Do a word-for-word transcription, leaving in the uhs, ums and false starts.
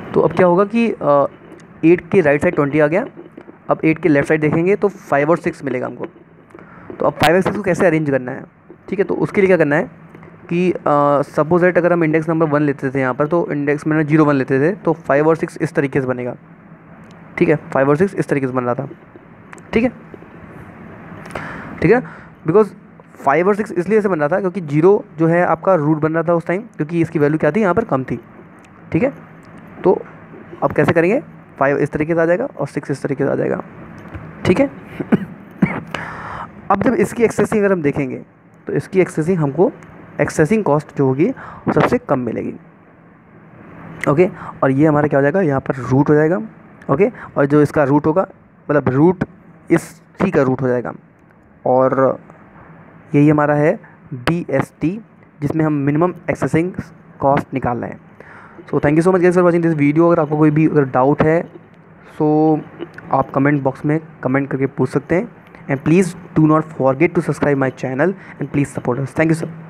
तो अब क्या होगा कि एट के राइट साइड ट्वेंटी आ गया, अब एट के लेफ्ट साइड देखेंगे तो फाइव और सिक्स मिलेगा हमको। तो अब फाइव और सिक्स को कैसे अरेंज करना है, ठीक है। तो उसके लिए क्या करना है कि सपोज दैट अगर हम इंडेक्स नंबर वन लेते थे यहाँ पर, तो इंडेक्स में जीरो वन लेते थे, तो फाइव और सिक्स इस तरीके से बनेगा, ठीक है। फाइव और सिक्स इस तरीके से बन रहा था, ठीक है, ठीक है। बिकॉज फाइव और सिक्स इसलिए ऐसे बन रहा था क्योंकि जीरो जो है आपका रूट बन रहा था उस टाइम, क्योंकि इसकी वैल्यू क्या थी यहाँ पर, कम थी, ठीक है। तो अब कैसे करेंगे, फाइव इस तरीके से आ जाएगा और सिक्स इस तरीके से आ जाएगा, ठीक है। अब जब इसकी एक्सेसिंग अगर हम देखेंगे तो इसकी एक्सेसिंग हमको एक्सेसिंग कॉस्ट जो होगी वो सबसे कम मिलेगी, ओके। और ये हमारा क्या हो जाएगा, यहाँ पर रूट हो जाएगा, ओके। और जो इसका रूट होगा, मतलब रूट इस सी का रूट हो जाएगा, और यही हमारा है बी एस टी, जिसमें हम मिनिमम एक्सेसिंग कॉस्ट निकाल रहे हैं। So thank you so much guys for watching this video. अगर आपको कोई भी अगर डाउट है सो आप कमेंट बॉक्स में कमेंट करके पूछ सकते हैं। And please do not forget to subscribe my channel and please support us. Thank you sir.